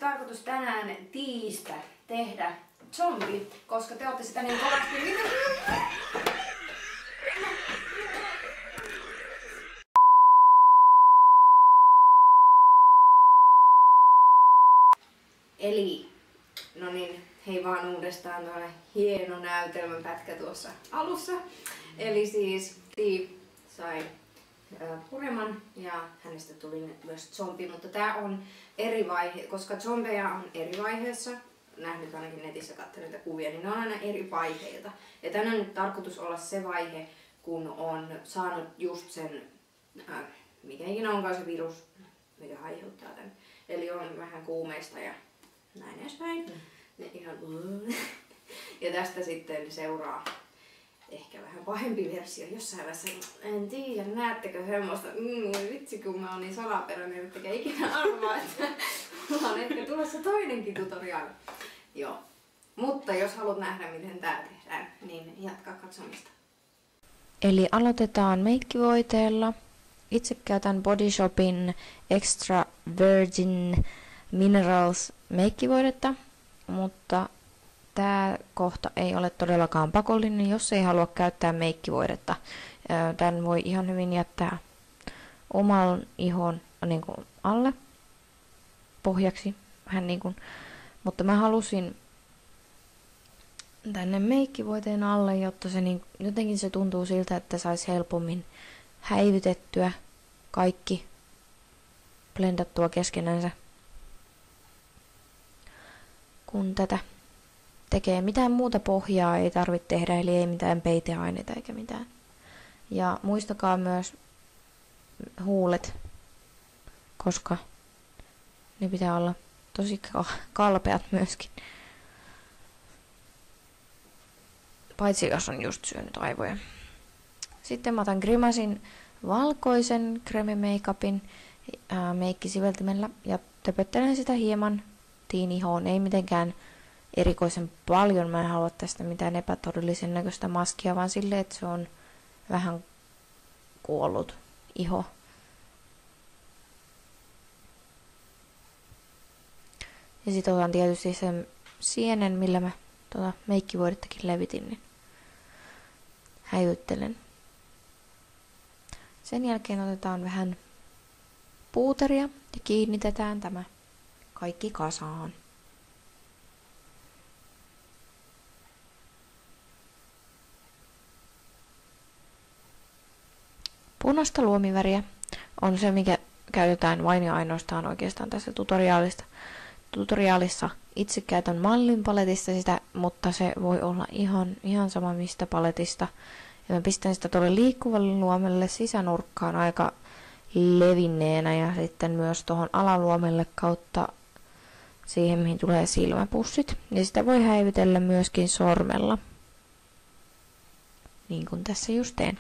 tarkoitus tänään tiistä tehdä zombi, koska te olette sitä niin kovasti. Eli, no niin, hei vaan uudestaan tuolle hieno näytelmäpätkä tuossa alussa. Eli siis Ti sai pureman ja hänestä tuli myös zombi, mutta tää on eri vaihe, koska zombeja on eri vaiheessa. Nähnyt ainakin netissä katsoneet niitä kuvia, niin ne on aina eri vaiheita. Ja tänään on nyt tarkoitus olla se vaihe, kun on saanut just sen, mikä ikinä onkaan se virus, mikä aiheuttaa tämän. Eli on vähän kuumeista ja näin edespäin. Ne ihan ja tästä sitten seuraa ehkä vähän pahempi versio jossain vaiheessa. En tiedä, näettekö semmoista, vitsi kun mä oon niin salaperäinen, ettekä ikinä arvaa, että mulla on ehkä tulossa toinenkin tutoriaali. Joo. Mutta jos haluat nähdä miten tää tehdään, niin jatka katsomista. Eli aloitetaan meikkivoiteella. Itse käytän Body Shopin Extra Virgin Minerals meikkivoidetta, mutta tämä kohta ei ole todellakaan pakollinen, jos ei halua käyttää meikkivoidetta. Tän voi ihan hyvin jättää oman ihon niin kuin alle pohjaksi, vähän niin kuin, mutta mä halusin tänne meikkivoiteen alle, jotta se niin, jotenkin se tuntuu siltä, että saisi helpommin häivytettyä kaikki, blendattua keskenänsä, kun tätä tekee. Mitään muuta pohjaa ei tarvitse tehdä, eli ei mitään peiteaineita eikä mitään. Ja muistakaa myös huulet, koska ne pitää olla tosi kalpeat myöskin. Paitsi jos on just syönyt aivoja. Sitten mä otan Grimacein valkoisen Creme Makeupin meikkisiveltimellä ja töpöttelen sitä hieman Tiin ihoon. Ei mitenkään erikoisen paljon. Mä en halua tästä mitään epätodellisen näköistä maskia, vaan silleen, että se on vähän kuollut iho. Ja sit otan tietysti sen sienen, millä mä meikkivoidettakin levitin, niin häivyttelen. Sen jälkeen otetaan vähän puuteria ja kiinnitetään tämä kaikki kasaan. Punaista luomiväriä on se, mikä käytetään vain ja ainoastaan oikeastaan tässä tutoriaalissa. Itse käytän mallin paletista sitä, mutta se voi olla ihan sama mistä paletista. Ja mä pistän sitä tuolle liikkuvalle luomelle sisänurkkaan aika levinneenä ja sitten myös tuohon alaluomelle kautta siihen, mihin tulee silmäpussit. Ja sitä voi häivytellä myöskin sormella. Niin kuin tässä just teen.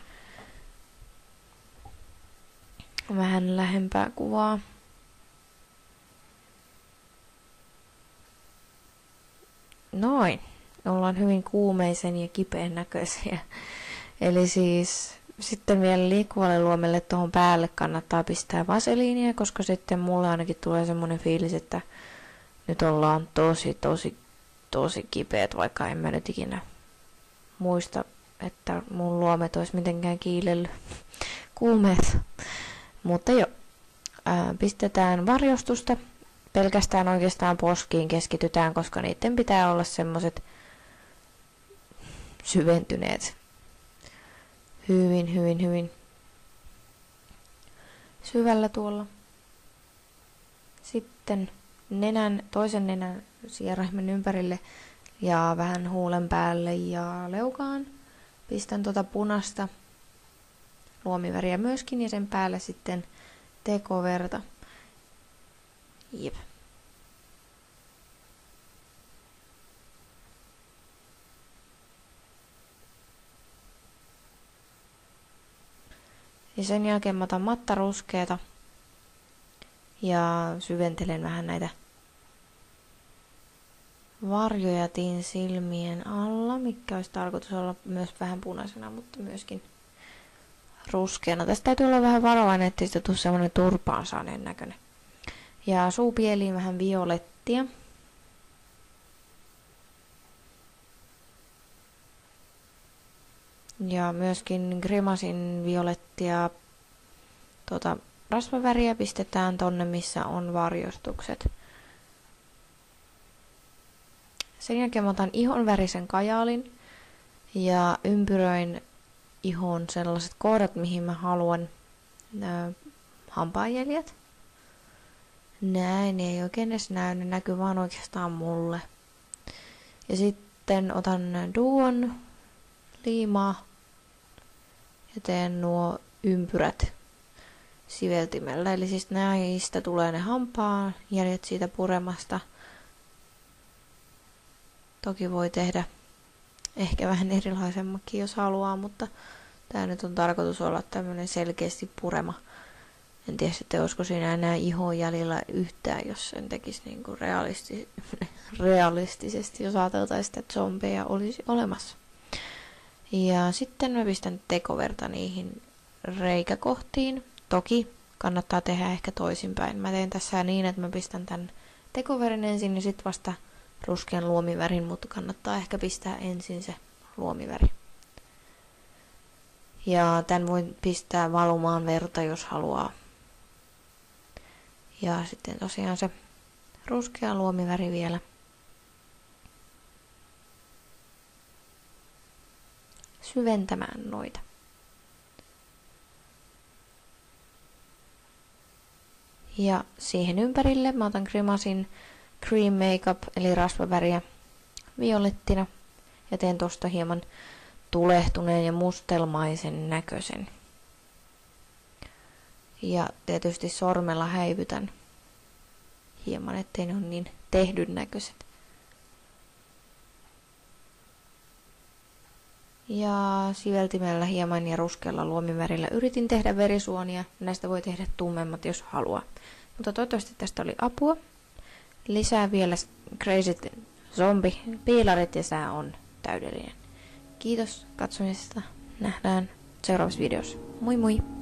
Vähän lähempää kuvaa. Noin. Ollaan hyvin kuumeisen ja kipeän näköisiä. Eli siis sitten vielä liikkuvalle luomelle tuohon päälle kannattaa pistää vaseliinia, koska sitten mulle ainakin tulee semmoinen fiilis, että nyt ollaan tosi kipeät, vaikka en mä nyt ikinä muista, että mun luomet olisi mitenkään kiilellyt kuumeet. Mutta jo, pistetään varjostusta. Pelkästään oikeastaan poskiin keskitytään, koska niiden pitää olla semmoset syventyneet. Hyvin syvällä tuolla. Sitten toisen nenän sieraimen ympärille ja vähän huulen päälle ja leukaan. Pistän tuota punaista luomiväriä myöskin ja sen päälle sitten tekoverta. Jep. Ja sen jälkeen mä otan mattaruskeeta ja syventelen vähän näitä varjoja Tiin silmien alla, mikä olisi tarkoitus olla myös vähän punaisena, mutta myöskin ruskeana. Tästä täytyy olla vähän varovainen, ettei sitä tule semmoinen turpaan saaneen näköinen. Ja suupieliin vähän violettia. Ja myöskin Grimasin violettia rasvaväriä pistetään tonne, missä on varjostukset. Sen jälkeen mä otan ihonvärisen kajaalin ja ympyröin ihon sellaiset kohdat, mihin mä haluan hampaanjäljet. Näin, ei oikein edes näy, ne näkyy vaan oikeastaan mulle. Ja sitten otan duon liimaa ja teen nuo ympyrät siveltimellä. Eli siis näistä tulee ne hampaanjäljet siitä puremasta. Toki voi tehdä ehkä vähän erilaisemmakin, jos haluaa, mutta tää nyt on tarkoitus olla tämmönen selkeästi purema. En tiedä sitten, olisiko siinä enää ihon jäljellä yhtään, jos sen tekisi niin kuin realistisesti, jos ajateltaisiin, että zombeja olisi olemassa. Ja sitten mä pistän tekoverta niihin reikäkohtiin. Toki kannattaa tehdä ehkä toisinpäin. Mä teen tässä niin, että mä pistän tän tekoverin ensin ja sitten vasta ruskean luomivärin, mutta kannattaa ehkä pistää ensin se luomiväri. Ja tän voi pistää valumaan verta, jos haluaa. Ja sitten tosiaan se ruskea luomiväri vielä. Syventämään noita. Ja siihen ympärille mä otan Grimasin Cream Makeup eli rasvaväriä violettina ja teen tosta hieman tulehtuneen ja mustelmaisen näköisen. Ja tietysti sormella häivytän hieman, ettei ne ole niin tehdyn näköiset. Ja siveltimellä hieman ja ruskealla luomivärillä yritin tehdä verisuonia. Näistä voi tehdä tummemmat, jos haluaa. Mutta toivottavasti tästä oli apua. Lisää vielä Crazy Zombie-piilarit ja sää on täydellinen. Kiitos katsomisesta. Nähdään seuraavassa videossa. Moi moi!